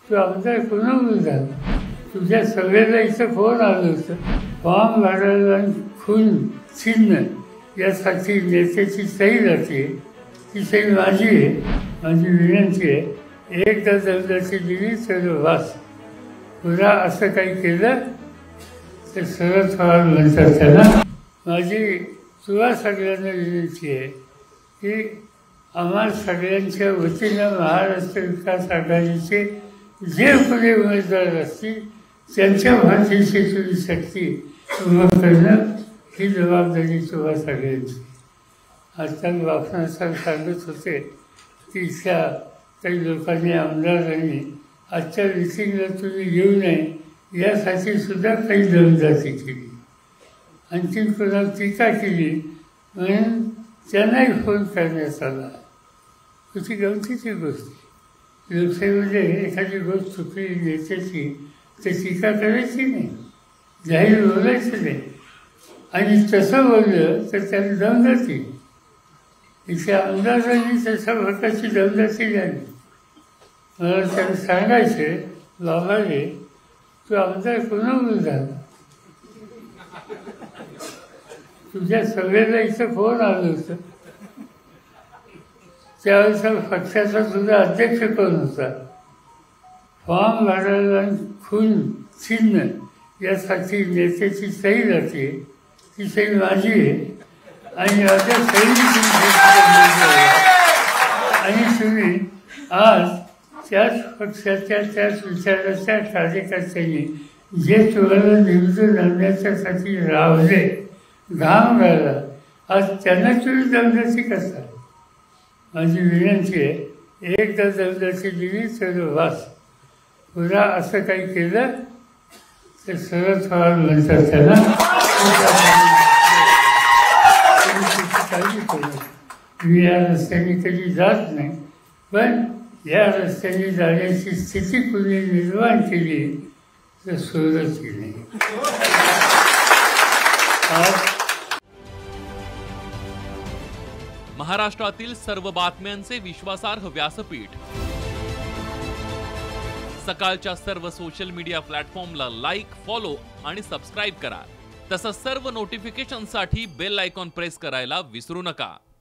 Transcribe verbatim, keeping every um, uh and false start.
तू आमदार कोणावर झाला? तुझ्या सगळ्याला इथं फोन आलं होतं. फॉर्म भरायला खून चिन्ह यासाठी नेत्याची सही जाते. ती सही माझी आहे. माझी विनंती आहे, एकदा दर्जाची दिली तर वास. पुन्हा असं काही केलं तर शरद पवार म्हणतात त्याला. माझी तुला सगळ्यांना विनंती आहे की आम्हा सगळ्यांच्या वतीनं महाराष्ट्र विकास आघाडीचे जे कोणी उमेदवार असतील त्यांच्या भाषेची तुम्ही शक्ती उभं करणं ही जबाबदारी तुम्हा सगळ्यांची. आजकाल बापना साहेब सांगत होते की इथल्या काही लोकांनी आमदारांनी आजच्या मिटिंगला तुम्ही येऊ नये यासाठी सुद्धा काही दमदाटी केली. आणखी कोणाला टीका केली म्हणून त्यांनाही फोन करण्यात आला. तुझी गमतीची गोष्ट. लोकशाहीमध्ये एखादी गोष्ट चुकली नेत्याची तर टीका करायची नाही, जाहीर बोलायचं नाही. आणि तसं बोललं तर त्याला दमदाटी. इथे आमदारांनी तशा प्रकारची दमदाटी झाली. मला त्याला सांगायचे, बाबा रे तू आमदार कोणावर झाला? तुझ्या सगळ्याला इथं फोन आलं होतं. त्यावेळेस पक्षाचा तुझा अध्यक्ष कोण होता? फॉर्म भरायला खून चिन्ह यासाठी नेत्याची सही जाते. ती सही माझी आहे. आणि माझ्या सही आणि तुम्ही आज त्याच पक्षाच्या त्याच विचाराच्या कार्यकर्त्यांनी जे तुम्हाला निवडून आणण्याच्यासाठी रावले, घाम राहिला, आज त्यांना तुम्ही दमदाटी करता. माझी विनंती आहे, एकदा दमदाटी दिली तर वास. पुन्हा असं काही केलं तर शरद पवार म्हणतात त्याला. काळजी करू. मी या रस्त्याने कधी जात नाही, पण या रस्त्याने जाण्याची स्थिती कुणी निर्माण केली तर सोडत नाही. महाराष्ट्रातील सर्व बातम्यांचे विश्वासार्ह व्यासपीठ. सकाळच्या सर्व सोशल मीडिया प्लॅटफॉर्मला लाईक, फॉलो आणि सबस्क्राईब करा. तसंच सर्व नोटिफिकेशनसाठी बेल आयकॉन प्रेस करायला विसरू नका.